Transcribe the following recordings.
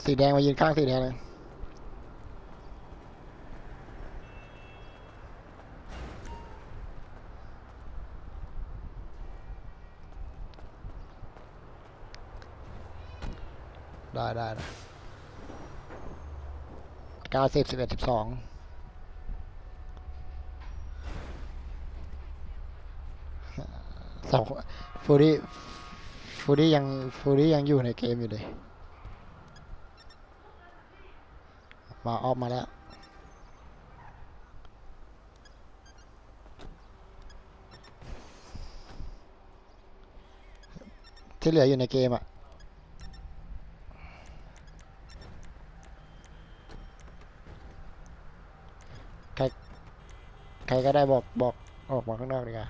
สีแดงมายืนข้างสีแดงเลยได้90 11 12สองฟูดี้ฟูดี้ยังฟูดี้ยังอยู่ในเกมอยู่เลยมาออกมาแล้วที่เหลืออยู่ในเกมอ่ะใครใครก็ได้บอกออกมาข้างนอกดีกว่า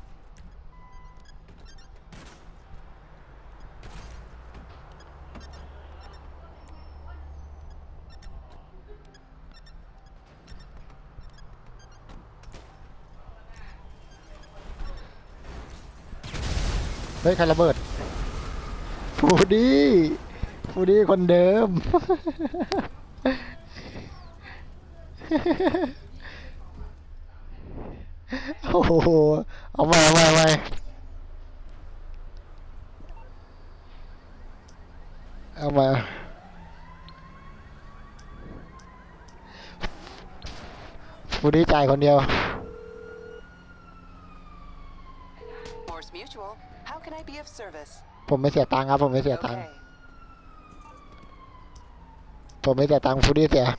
เฮ้ยใครระเบิดฟูดี้ฟูดี้คนเดิมโอ้โหเอามาเอามาฟูดี้จ่ายคนเดียว Morse Mutual. How can I be of service? ผมไม่เสียตังค์ครับผมไม่เสียตังค์ Okay. ผมไม่เสียตังค์ฟูดี้เสีย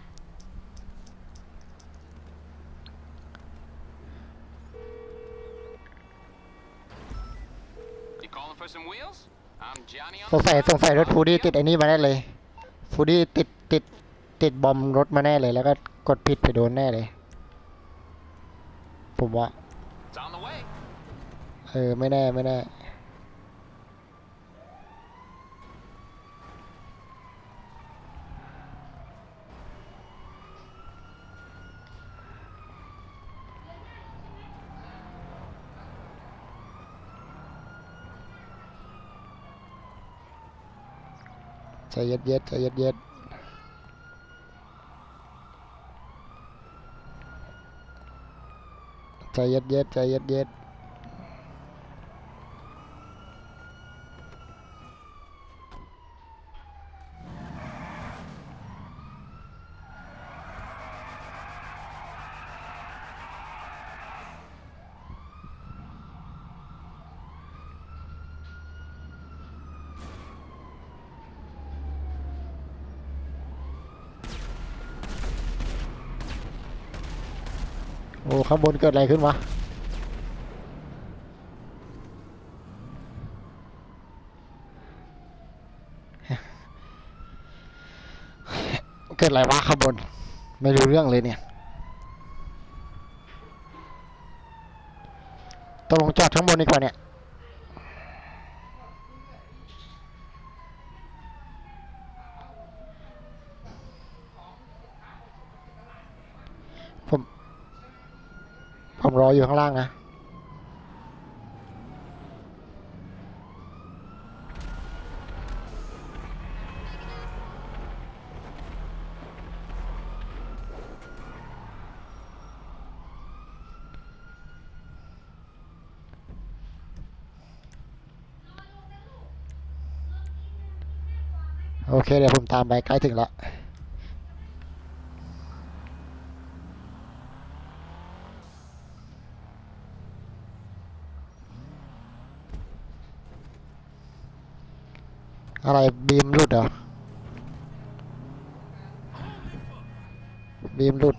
You calling for some wheels? I'm Johnny ส on ง the สัย phone. รถฟูดี้ติดไอ้นี่มาแน่เลยฟูดี้ติดบอมรถมาแน่เลยแล้วก็กดผิดไปโดนแน่เลยผมว่า It's on the way. ไม่แน่ใจเย็ดใจเย็ดโอ้ข้างบนเกิดอะไรขึ้นวะเกิดอะไรวะข้างบนไม่รู้เรื่องเลยเนี่ยต้องลงจอดข้างบนดีกว่าเนี่ยผมรออยู่ข้างล่างนะโอเคเดี๋ยวผมตามไปใกล้ถึงแล้วอะไรบีมหลุดเหรอบีมหลุด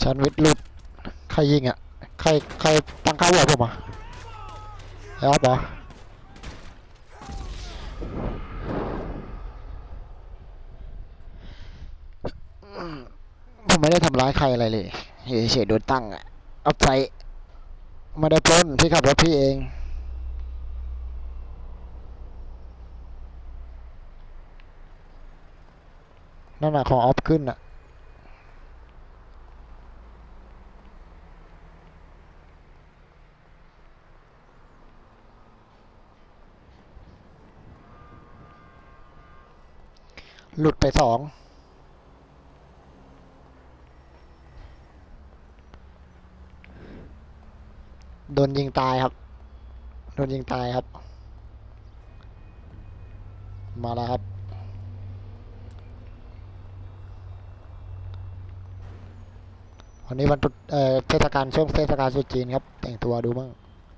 แซนด์วิชหลุดใครยิงอ่ะใครตั้งค่าหัวผมอ่ะไอ้ออฟเหรอผมไม่ได้ทำร้ายใครอะไรเลยเฉยๆโดนตั้งอ่ะเอาใจไม่ได้ปล้นพี่ขับรถพี่เองนั่นแหละของออฟขึ้นอ่ะหลุดไปสองโดนยิงตายครับโดนยิงตายครับมาแล้วครับวันนี้วันตรุษเทศกาลช่วงเทศกาลตรุษจีนครับแต่งตัวดูมั่ง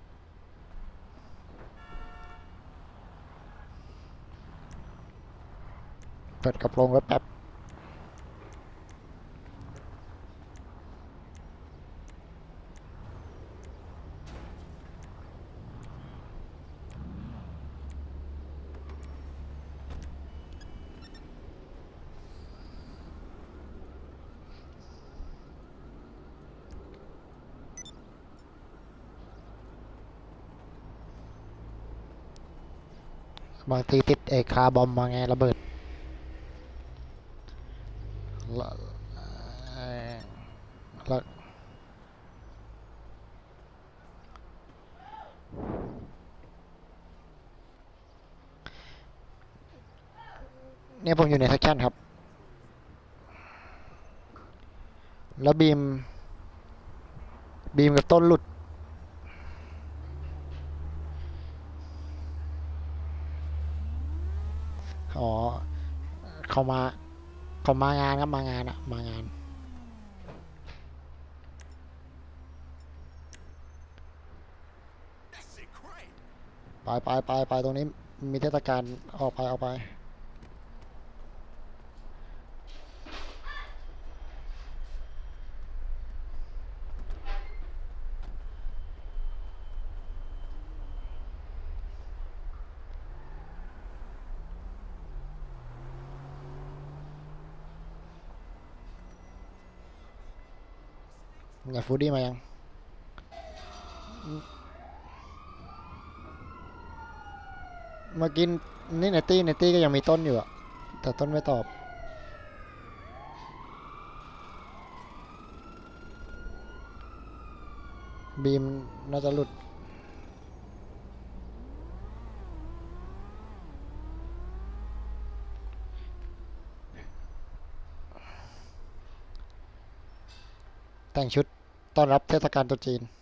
เปิดกระโปรงไว้แป๊บบางทีติดคาร์บอมมาไงระเบิดละเอ่อแล้วเนี่ยผมอยู่ในเซกชันครับแล้วบีมกับต้นหลุดอ๋อเขามาเขามางานครับมางานอะมางานไปตรงนี้มีเทศกาลออกไปเนี่ยฟูดดี้มายังเมื่อกี้นี่ในตี้ก็ยังมีต้นอยู่อะแต่ต้นไม่ตอบบีมน่าจะหลุดแต่งชุดต้อนรับเทศกาลตรุษจีน